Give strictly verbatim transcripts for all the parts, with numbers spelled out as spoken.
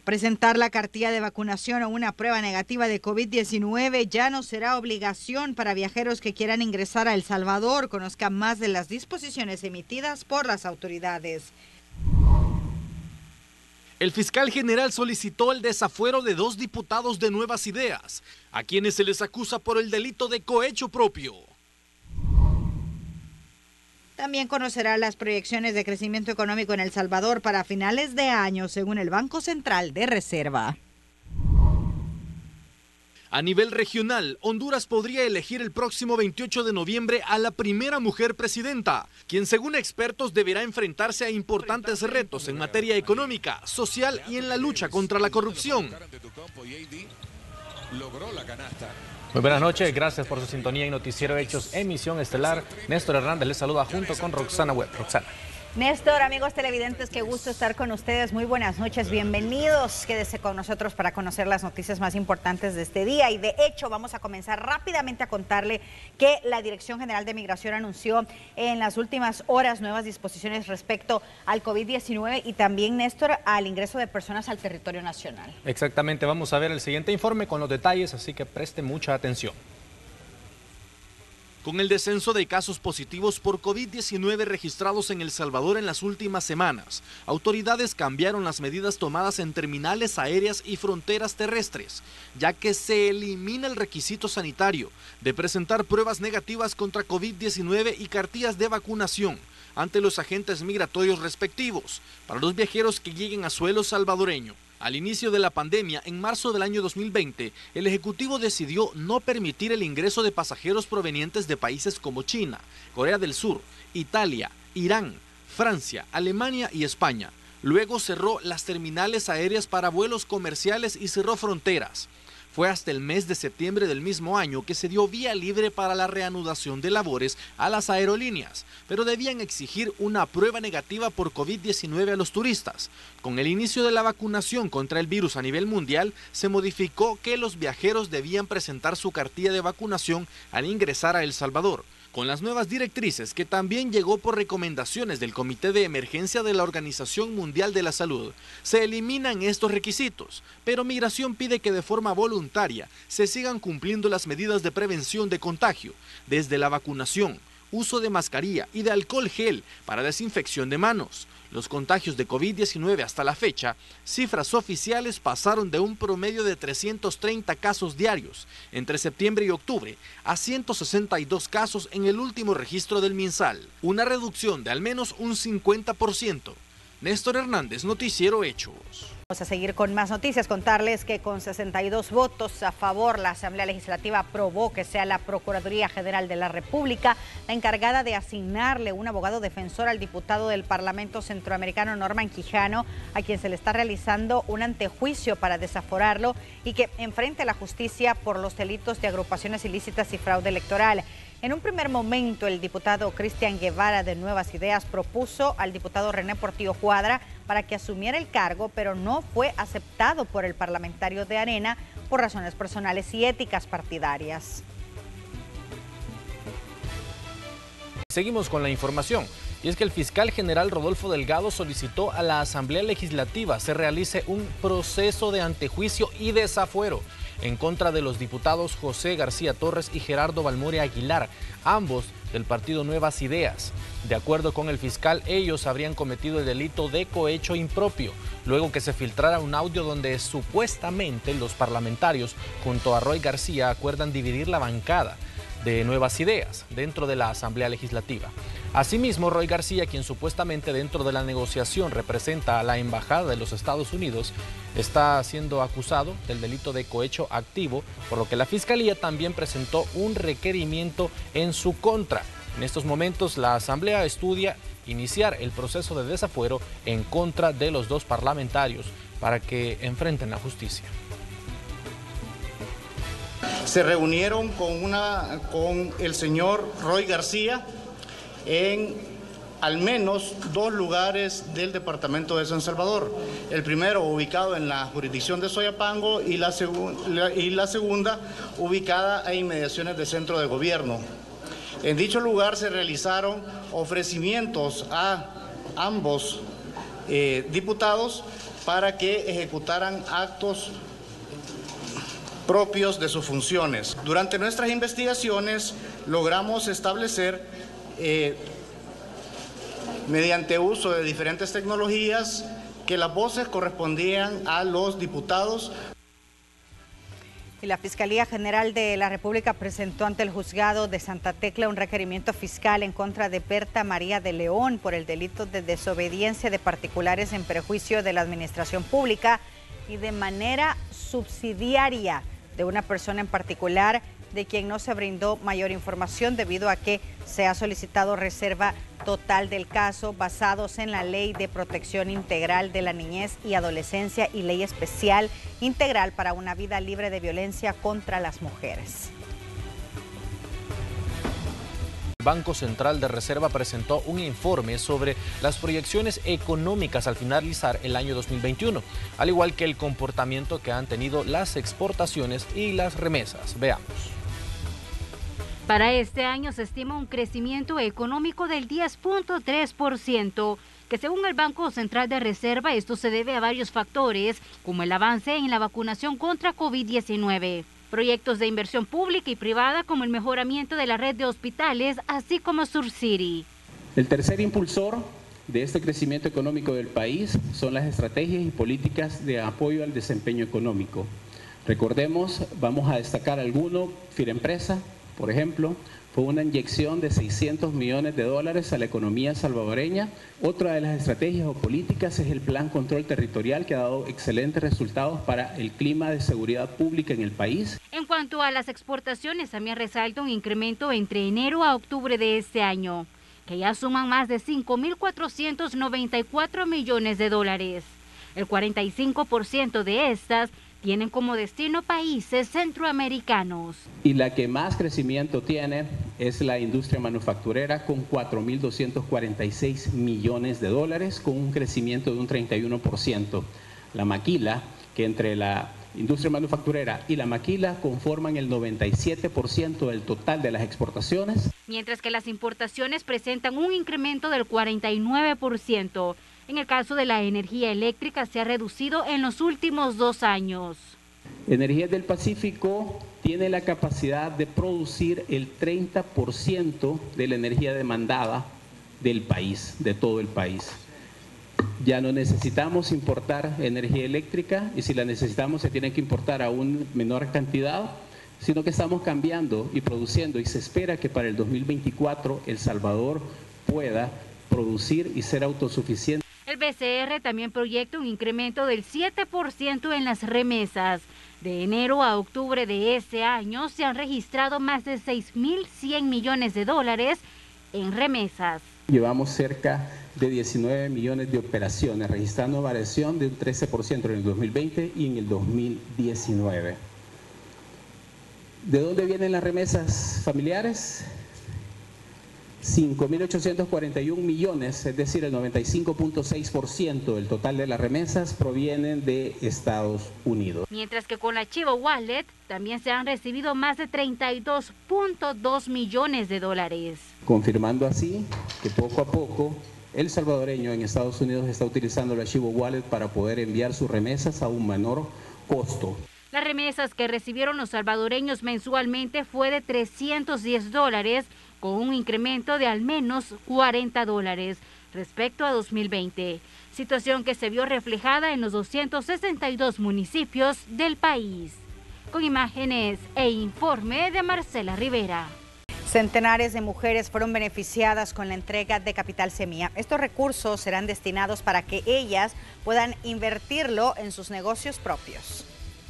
Presentar la cartilla de vacunación o una prueba negativa de COVID diecinueve ya no será obligación para viajeros que quieran ingresar a El Salvador. Conozca más de las disposiciones emitidas por las autoridades. El fiscal general solicitó el desafuero de dos diputados de Nuevas Ideas, a quienes se les acusa por el delito de cohecho propio. También conocerá las proyecciones de crecimiento económico en El Salvador para finales de año, según el Banco Central de Reserva. A nivel regional, Honduras podría elegir el próximo veintiocho de noviembre a la primera mujer presidenta, quien según expertos deberá enfrentarse a importantes retos en materia económica, social y en la lucha contra la corrupción. Muy buenas noches, gracias por su sintonía en Noticiero Hechos, emisión estelar. Néstor Hernández les saluda junto con Roxana Webb. Roxana. Néstor, amigos televidentes, qué gusto estar con ustedes. Muy buenas noches, bienvenidos. Quédese con nosotros para conocer las noticias más importantes de este día. Y de hecho, vamos a comenzar rápidamente a contarle que la Dirección General de Migración anunció en las últimas horas nuevas disposiciones respecto al COVID diecinueve y también, Néstor, al ingreso de personas al territorio nacional. Exactamente, vamos a ver el siguiente informe con los detalles, así que preste mucha atención. Con el descenso de casos positivos por COVID diecinueve registrados en El Salvador en las últimas semanas, autoridades cambiaron las medidas tomadas en terminales aéreas y fronteras terrestres, ya que se elimina el requisito sanitario de presentar pruebas negativas contra COVID diecinueve y cartillas de vacunación ante los agentes migratorios respectivos para los viajeros que lleguen a suelo salvadoreño. Al inicio de la pandemia, en marzo del año dos mil veinte, el Ejecutivo decidió no permitir el ingreso de pasajeros provenientes de países como China, Corea del Sur, Italia, Irán, Francia, Alemania y España. Luego cerró las terminales aéreas para vuelos comerciales y cerró fronteras. Fue hasta el mes de septiembre del mismo año que se dio vía libre para la reanudación de labores a las aerolíneas, pero debían exigir una prueba negativa por COVID diecinueve a los turistas. Con el inicio de la vacunación contra el virus a nivel mundial, se modificó que los viajeros debían presentar su cartilla de vacunación al ingresar a El Salvador. Con las nuevas directrices, que también llegó por recomendaciones del Comité de Emergencia de la Organización Mundial de la Salud, se eliminan estos requisitos, pero Migración pide que de forma voluntaria se sigan cumpliendo las medidas de prevención de contagio, desde la vacunación, uso de mascarilla y de alcohol gel para desinfección de manos. Los contagios de COVID diecinueve hasta la fecha, cifras oficiales pasaron de un promedio de trescientos treinta casos diarios entre septiembre y octubre a ciento sesenta y dos casos en el último registro del MinSal, una reducción de al menos un cincuenta por ciento. Néstor Hernández, Noticiero Hechos. Vamos a seguir con más noticias, contarles que con sesenta y dos votos a favor, la Asamblea Legislativa aprobó que sea la Procuraduría General de la República la encargada de asignarle un abogado defensor al diputado del Parlamento Centroamericano Norman Quijano, a quien se le está realizando un antejuicio para desaforarlo y que enfrente a la justicia por los delitos de agrupaciones ilícitas y fraude electoral. En un primer momento, el diputado Cristian Guevara de Nuevas Ideas propuso al diputado René Portillo Cuadra para que asumiera el cargo, pero no fue aceptado por el parlamentario de Arena por razones personales y éticas partidarias. Seguimos con la información. Y es que el fiscal general Rodolfo Delgado solicitó a la Asamblea Legislativa se realice un proceso de antejuicio y desafuero en contra de los diputados José García Torres y Gerardo Balmore Aguilar, ambos del partido Nuevas Ideas. De acuerdo con el fiscal, ellos habrían cometido el delito de cohecho impropio, luego que se filtrara un audio donde supuestamente los parlamentarios, junto a Roy García, acuerdan dividir la bancada de Nuevas Ideas dentro de la Asamblea Legislativa. Asimismo, Roy García, quien supuestamente dentro de la negociación representa a la Embajada de los Estados Unidos, está siendo acusado del delito de cohecho activo, por lo que la Fiscalía también presentó un requerimiento en su contra. En estos momentos, la Asamblea estudia iniciar el proceso de desafuero en contra de los dos parlamentarios para que enfrenten la justicia. Se reunieron con, una, con el señor Roy García en al menos dos lugares del departamento de San Salvador. El primero ubicado en la jurisdicción de Soyapango y la, segu y la segunda ubicada a inmediaciones del centro de gobierno. En dicho lugar se realizaron ofrecimientos a ambos eh, diputados para que ejecutaran actos propios de sus funciones. Durante nuestras investigaciones logramos establecer, eh, mediante uso de diferentes tecnologías, que las voces correspondían a los diputados. Y la Fiscalía General de la República presentó ante el juzgado de Santa Tecla un requerimiento fiscal en contra de Berta María de León por el delito de desobediencia de particulares en perjuicio de la administración pública y de manera subsidiaria de una persona en particular, de quien no se brindó mayor información debido a que se ha solicitado reserva total del caso basados en la Ley de Protección Integral de la Niñez y Adolescencia y Ley Especial Integral para una Vida Libre de Violencia contra las Mujeres. El Banco Central de Reserva presentó un informe sobre las proyecciones económicas al finalizar el año dos mil veintiuno, al igual que el comportamiento que han tenido las exportaciones y las remesas. Veamos. Para este año se estima un crecimiento económico del diez punto tres por ciento, que según el Banco Central de Reserva esto se debe a varios factores, como el avance en la vacunación contra COVID diecinueve. Proyectos de inversión pública y privada como el mejoramiento de la red de hospitales, así como Surcity. El tercer impulsor de este crecimiento económico del país son las estrategias y políticas de apoyo al desempeño económico. Recordemos, vamos a destacar alguno, Firempresa, por ejemplo, fue una inyección de seiscientos millones de dólares a la economía salvadoreña. Otra de las estrategias o políticas es el Plan Control Territorial, que ha dado excelentes resultados para el clima de seguridad pública en el país. En cuanto a las exportaciones, también resalta un incremento entre enero a octubre de este año, que ya suman más de cinco mil cuatrocientos noventa y cuatro millones de dólares. El cuarenta y cinco por ciento de estas tienen como destino países centroamericanos. Y la que más crecimiento tiene es la industria manufacturera, con cuatro mil doscientos cuarenta y seis millones de dólares, con un crecimiento de un treinta y uno por ciento. La maquila, que entre la industria manufacturera y la maquila conforman el noventa y siete por ciento del total de las exportaciones. Mientras que las importaciones presentan un incremento del cuarenta y nueve por ciento. En el caso de la energía eléctrica se ha reducido en los últimos dos años. Energías del Pacífico tiene la capacidad de producir el treinta por ciento de la energía demandada del país, de todo el país. Ya no necesitamos importar energía eléctrica, y si la necesitamos se tiene que importar a una menor cantidad, sino que estamos cambiando y produciendo, y se espera que para el dos mil veinticuatro El Salvador pueda producir y ser autosuficiente. El B C R también proyecta un incremento del siete por ciento en las remesas. De enero a octubre de este año se han registrado más de seis mil cien millones de dólares en remesas. Llevamos cerca de diecinueve millones de operaciones, registrando variación de un trece por ciento en el dos mil veinte y en el dos mil diecinueve. ¿De dónde vienen las remesas familiares? cinco mil ochocientos cuarenta y un millones, es decir, el noventa y cinco punto seis por ciento del total de las remesas provienen de Estados Unidos. Mientras que con la Chivo Wallet también se han recibido más de treinta y dos punto dos millones de dólares. Confirmando así que poco a poco el salvadoreño en Estados Unidos está utilizando la Chivo Wallet para poder enviar sus remesas a un menor costo. Las remesas que recibieron los salvadoreños mensualmente fue de trescientos diez dólares, con un incremento de al menos cuarenta dólares respecto a dos mil veinte, situación que se vio reflejada en los doscientos sesenta y dos municipios del país. Con imágenes e informe de Marcela Rivera. Centenares de mujeres fueron beneficiadas con la entrega de Capital Semilla. Estos recursos serán destinados para que ellas puedan invertirlo en sus negocios propios.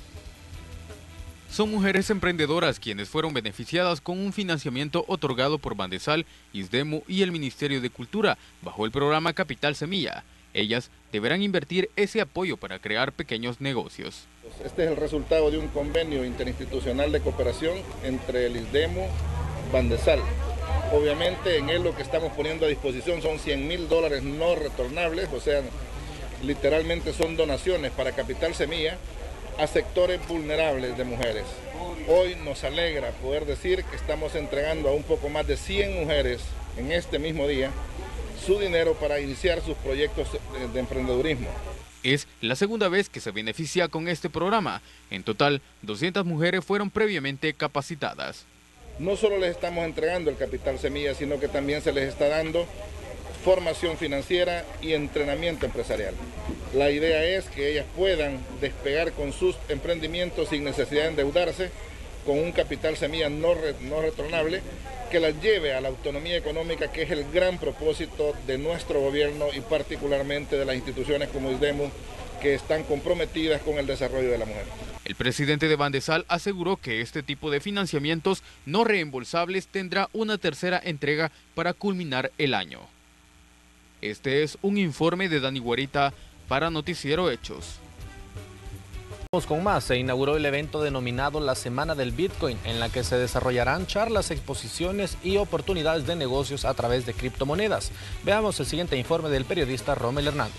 Son mujeres emprendedoras quienes fueron beneficiadas con un financiamiento otorgado por Bandesal, ISDEMU y el Ministerio de Cultura bajo el programa Capital Semilla. Ellas deberán invertir ese apoyo para crear pequeños negocios. Este es el resultado de un convenio interinstitucional de cooperación entre el ISDEMU y Bandesal. Obviamente en él lo que estamos poniendo a disposición son cien mil dólares no retornables, o sea, literalmente son donaciones para Capital Semilla a sectores vulnerables de mujeres. Hoy nos alegra poder decir que estamos entregando a un poco más de cien mujeres en este mismo día su dinero para iniciar sus proyectos de emprendedurismo. Es la segunda vez que se beneficia con este programa. En total, doscientas mujeres fueron previamente capacitadas. No solo les estamos entregando el capital semilla, sino que también se les está dando formación financiera y entrenamiento empresarial. La idea es que ellas puedan despegar con sus emprendimientos sin necesidad de endeudarse, con un capital semilla no, re, no retornable, que las lleve a la autonomía económica, que es el gran propósito de nuestro gobierno y particularmente de las instituciones como ISDEMU, que están comprometidas con el desarrollo de la mujer. El presidente de Bandesal aseguró que este tipo de financiamientos no reembolsables tendrá una tercera entrega para culminar el año. Este es un informe de Dani Guarita para Noticiero Hechos. Vamos con más. Se inauguró el evento denominado la Semana del Bitcoin, en la que se desarrollarán charlas, exposiciones y oportunidades de negocios a través de criptomonedas. Veamos el siguiente informe del periodista Rommel Hernández.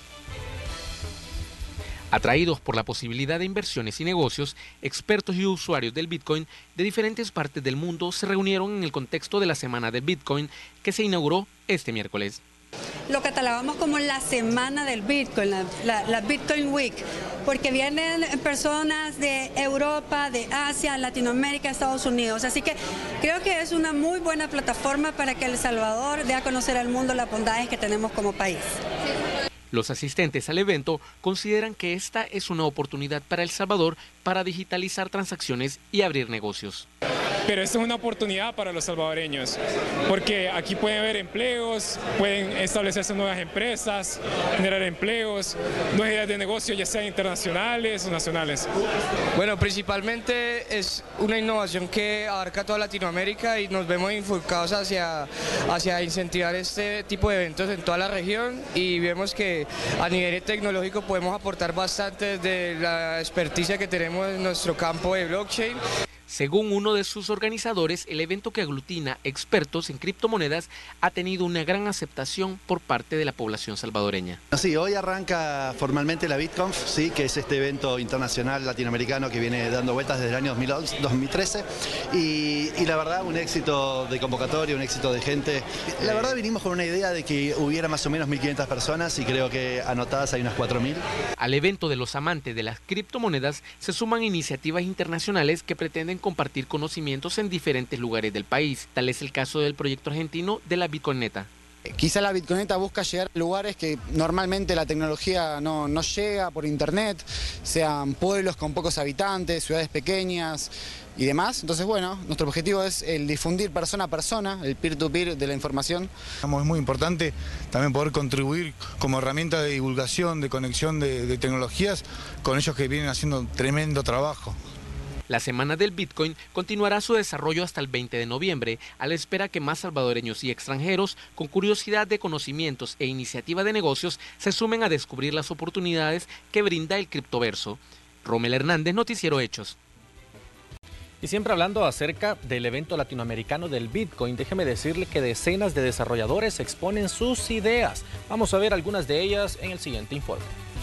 Atraídos por la posibilidad de inversiones y negocios, expertos y usuarios del Bitcoin de diferentes partes del mundo se reunieron en el contexto de la Semana del Bitcoin, que se inauguró este miércoles. Lo catalogamos como la Semana del Bitcoin, la, la, la Bitcoin Week, porque vienen personas de Europa, de Asia, Latinoamérica, Estados Unidos. Así que creo que es una muy buena plataforma para que El Salvador dé a conocer al mundo las bondades que tenemos como país. Los asistentes al evento consideran que esta es una oportunidad para El Salvador para digitalizar transacciones y abrir negocios. Pero esto es una oportunidad para los salvadoreños, porque aquí pueden haber empleos, pueden establecerse nuevas empresas, generar empleos, nuevas ideas de negocio, ya sean internacionales o nacionales. Bueno, principalmente es una innovación que abarca toda Latinoamérica y nos vemos enfocados hacia, hacia incentivar este tipo de eventos en toda la región, y vemos que a nivel tecnológico podemos aportar bastante de la experticia que tenemos en nuestro campo de blockchain. Según uno de sus organizadores, el evento, que aglutina expertos en criptomonedas, ha tenido una gran aceptación por parte de la población salvadoreña. Sí, hoy arranca formalmente la BitConf, sí, que es este evento internacional latinoamericano que viene dando vueltas desde el año dos mil trece, y, y la verdad un éxito de convocatoria, un éxito de gente. La verdad vinimos con una idea de que hubiera más o menos mil quinientas personas y creo que anotadas hay unas cuatro mil. Al evento de los amantes de las criptomonedas se suman iniciativas internacionales que pretenden compartir conocimientos en diferentes lugares del país. Tal es el caso del proyecto argentino de la Bitcoineta. Quizá la Bitcoineta busca llegar a lugares que normalmente la tecnología no, no llega por internet, sean pueblos con pocos habitantes, ciudades pequeñas y demás. Entonces, bueno, nuestro objetivo es el difundir persona a persona, el peer-to-peer de la información. Es muy importante también poder contribuir como herramienta de divulgación, de conexión de, de tecnologías con ellos que vienen haciendo tremendo trabajo. La Semana del Bitcoin continuará su desarrollo hasta el veinte de noviembre, a la espera que más salvadoreños y extranjeros con curiosidad de conocimientos e iniciativa de negocios se sumen a descubrir las oportunidades que brinda el criptoverso. Rommel Hernández, Noticiero Hechos. Y siempre hablando acerca del evento latinoamericano del Bitcoin, déjeme decirle que decenas de desarrolladores exponen sus ideas. Vamos a ver algunas de ellas en el siguiente informe.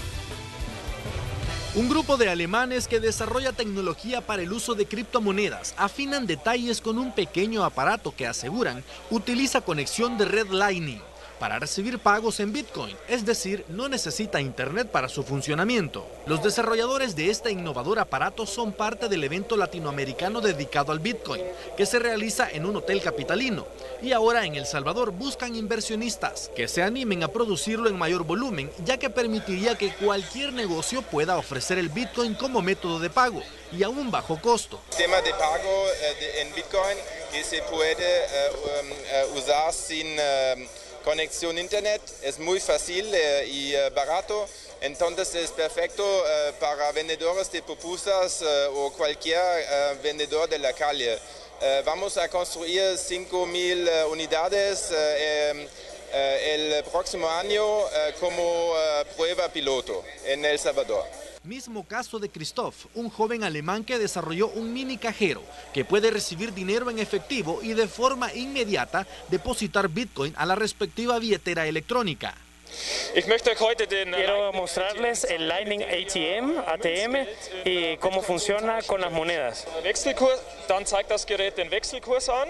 Un grupo de alemanes que desarrolla tecnología para el uso de criptomonedas afinan detalles con un pequeño aparato que aseguran utiliza conexión de red Lightning para recibir pagos en Bitcoin, es decir, no necesita internet para su funcionamiento. Los desarrolladores de este innovador aparato son parte del evento latinoamericano dedicado al Bitcoin, que se realiza en un hotel capitalino, y ahora en El Salvador buscan inversionistas que se animen a producirlo en mayor volumen, ya que permitiría que cualquier negocio pueda ofrecer el Bitcoin como método de pago y a un bajo costo. El tema de pago uh, en Bitcoin que se puede uh, um, uh, usar sin uh, conexión a internet, es muy fácil uh, y uh, barato, entonces es perfecto uh, para vendedores de pupusas uh, o cualquier uh, vendedor de la calle. Uh, vamos a construir cinco mil uh, unidades uh, um, uh, el próximo año uh, como uh, prueba piloto en El Salvador. Mismo caso de Christoph, un joven alemán que desarrolló un mini cajero que puede recibir dinero en efectivo y de forma inmediata depositar Bitcoin a la respectiva billetera electrónica. Quiero mostrarles el Lightning A T M, A T M y cómo funciona con las monedas.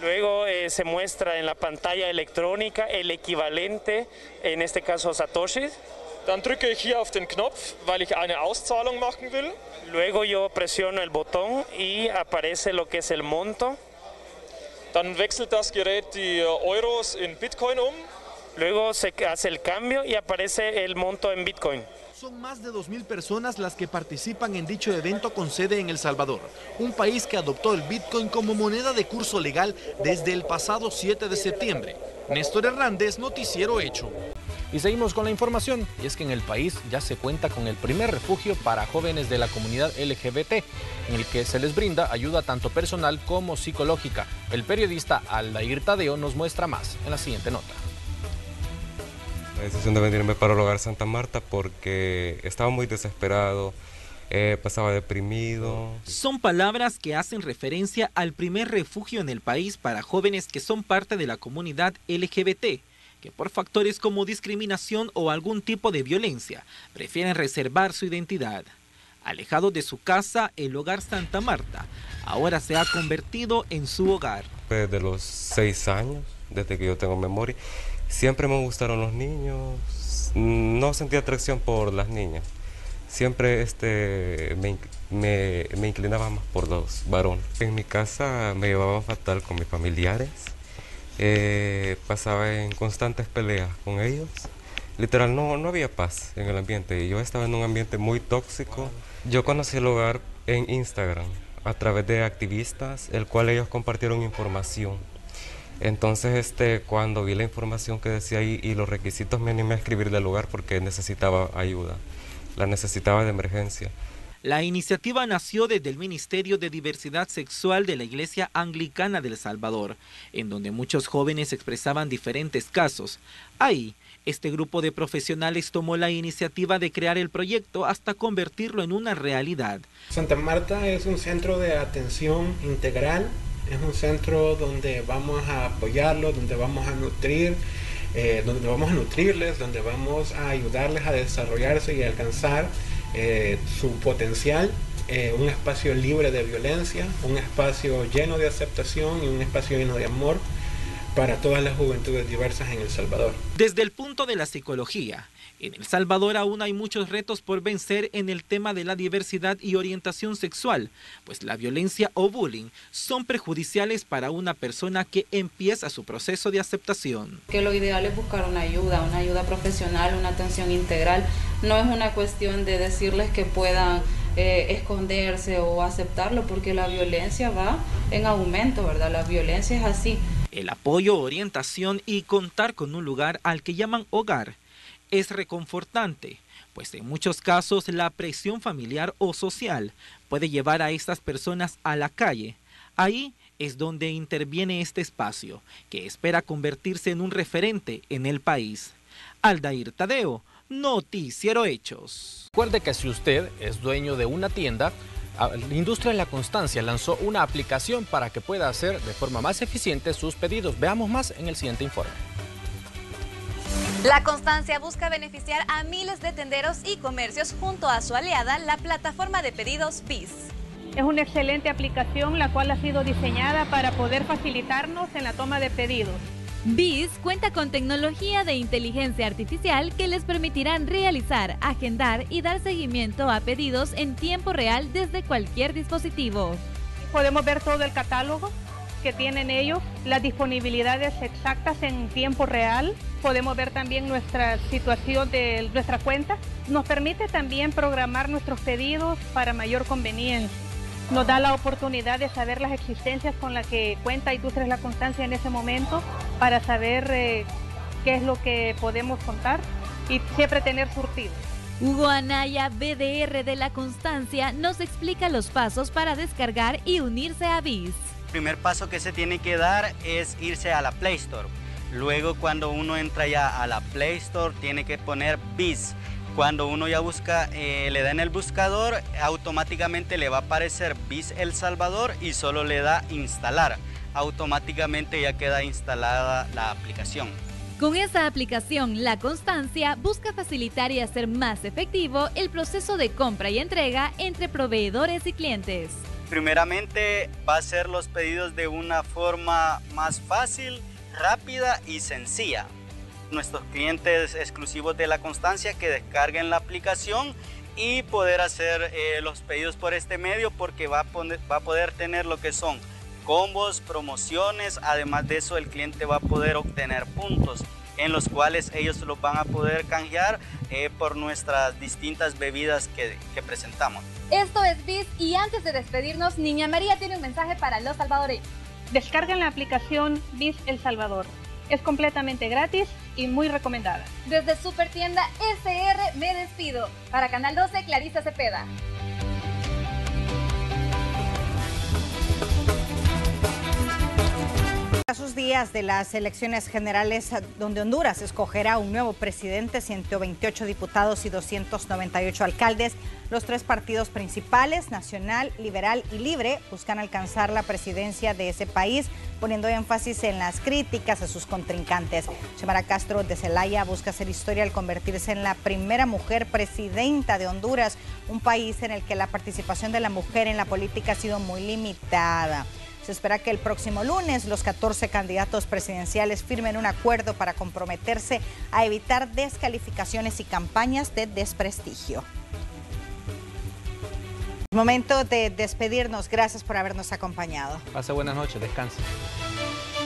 Luego eh, se muestra en la pantalla electrónica el equivalente, en este caso Satoshi. Dann drücke ich hier auf den Knopf, weil ich eine Auszahlung machen will. Luego yo presiono el botón y aparece lo que es el monto. Dann wechselt das Gerät die Euros in Bitcoin um. Luego se hace el cambio y aparece el monto en Bitcoin. Son más de dos mil personas las que participan en dicho evento con sede en El Salvador, un país que adoptó el Bitcoin como moneda de curso legal desde el pasado siete de septiembre. Néstor Hernández, Noticiero Hecho. Y seguimos con la información, y es que en el país ya se cuenta con el primer refugio para jóvenes de la comunidad L G B T, en el que se les brinda ayuda tanto personal como psicológica. El periodista Aldair Tadeo nos muestra más en la siguiente nota. La decisión de venirme para el Hogar Santa Marta porque estaba muy desesperado, eh, pasaba deprimido. Son palabras que hacen referencia al primer refugio en el país para jóvenes que son parte de la comunidad L G B T, que por factores como discriminación o algún tipo de violencia prefieren reservar su identidad. Alejado de su casa, el Hogar Santa Marta ahora se ha convertido en su hogar. Desde los seis años, desde que yo tengo memoria, siempre me gustaron los niños, no sentí atracción por las niñas, siempre este, me, me, me inclinaba más por los varones. En mi casa me llevaba fatal con mis familiares, eh, pasaba en constantes peleas con ellos, literal no, no había paz en el ambiente, yo estaba en un ambiente muy tóxico. Yo conocí el hogar en Instagram a través de activistas, el cual ellos compartieron información. Entonces, este, cuando vi la información que decía ahí y los requisitos, me animé a escribir del lugar porque necesitaba ayuda, la necesitaba de emergencia. La iniciativa nació desde el Ministerio de Diversidad Sexual de la Iglesia Anglicana de El Salvador, en donde muchos jóvenes expresaban diferentes casos. Ahí, este grupo de profesionales tomó la iniciativa de crear el proyecto hasta convertirlo en una realidad. Santa Marta es un centro de atención integral. Es un centro donde vamos a apoyarlos, donde vamos a nutrir, eh, donde vamos a nutrirles, donde vamos a ayudarles a desarrollarse y a alcanzar eh, su potencial. Eh, un espacio libre de violencia, un espacio lleno de aceptación y un espacio lleno de amor para todas las juventudes diversas en El Salvador. Desde el punto de la psicología, en El Salvador aún hay muchos retos por vencer en el tema de la diversidad y orientación sexual, pues la violencia o bullying son perjudiciales para una persona que empieza su proceso de aceptación. Que lo ideal es buscar una ayuda, una ayuda profesional, una atención integral. No es una cuestión de decirles que puedan eh, esconderse o aceptarlo, porque la violencia va en aumento, ¿verdad? La violencia es así. El apoyo, orientación y contar con un lugar al que llaman hogar es reconfortante, pues en muchos casos la presión familiar o social puede llevar a estas personas a la calle. Ahí es donde interviene este espacio, que espera convertirse en un referente en el país. Aldair Tadeo, Noticiero Hechos. Recuerde que si usted es dueño de una tienda, la industria de la constancia lanzó una aplicación para que pueda hacer de forma más eficiente sus pedidos. Veamos más en el siguiente informe. La Constancia busca beneficiar a miles de tenderos y comercios junto a su aliada, la plataforma de pedidos B I S. Es una excelente aplicación la cual ha sido diseñada para poder facilitarnos en la toma de pedidos. B I S cuenta con tecnología de inteligencia artificial que les permitirán realizar, agendar y dar seguimiento a pedidos en tiempo real desde cualquier dispositivo. Podemos ver todo el catálogo que tienen ellos, las disponibilidades exactas en tiempo real. Podemos ver también nuestra situación de nuestra cuenta. Nos permite también programar nuestros pedidos para mayor conveniencia. Nos da la oportunidad de saber las existencias con las que cuenta Industrias La Constancia en ese momento, para saber eh, qué es lo que podemos contar y siempre tener surtido. Hugo Anaya, B D R de La Constancia, nos explica los pasos para descargar y unirse a B I S. El primer paso que se tiene que dar es irse a la Play Store. Luego, cuando uno entra ya a la Play Store, tiene que poner B I S. Cuando uno ya busca, eh, le da en el buscador, automáticamente le va a aparecer B I S El Salvador y solo le da instalar. Automáticamente ya queda instalada la aplicación. Con esa aplicación, La Constancia busca facilitar y hacer más efectivo el proceso de compra y entrega entre proveedores y clientes. Primeramente va a hacer los pedidos de una forma más fácil, rápida y sencilla. Nuestros clientes exclusivos de La Constancia que descarguen la aplicación y poder hacer eh, los pedidos por este medio, porque va a, poner, va a poder tener lo que son combos, promociones. Además de eso, el cliente va a poder obtener puntos en los cuales ellos los van a poder canjear eh, por nuestras distintas bebidas que, que presentamos. Esto es B I S y antes de despedirnos, Niña María tiene un mensaje para los salvadoreños. Descarguen la aplicación B I S El Salvador. Es completamente gratis y muy recomendada. Desde Supertienda S R me despido. Para Canal doce, Clarisa Cepeda. A sus días de las elecciones generales, donde Honduras escogerá un nuevo presidente, ciento veintiocho diputados y doscientos noventa y ocho alcaldes, los tres partidos principales, Nacional, Liberal y Libre, buscan alcanzar la presidencia de ese país, poniendo énfasis en las críticas a sus contrincantes. Xiomara Castro de Zelaya busca hacer historia al convertirse en la primera mujer presidenta de Honduras, un país en el que la participación de la mujer en la política ha sido muy limitada. Se espera que el próximo lunes los catorce candidatos presidenciales firmen un acuerdo para comprometerse a evitar descalificaciones y campañas de desprestigio. Momento de despedirnos. Gracias por habernos acompañado. Pase buenas noches, descanse.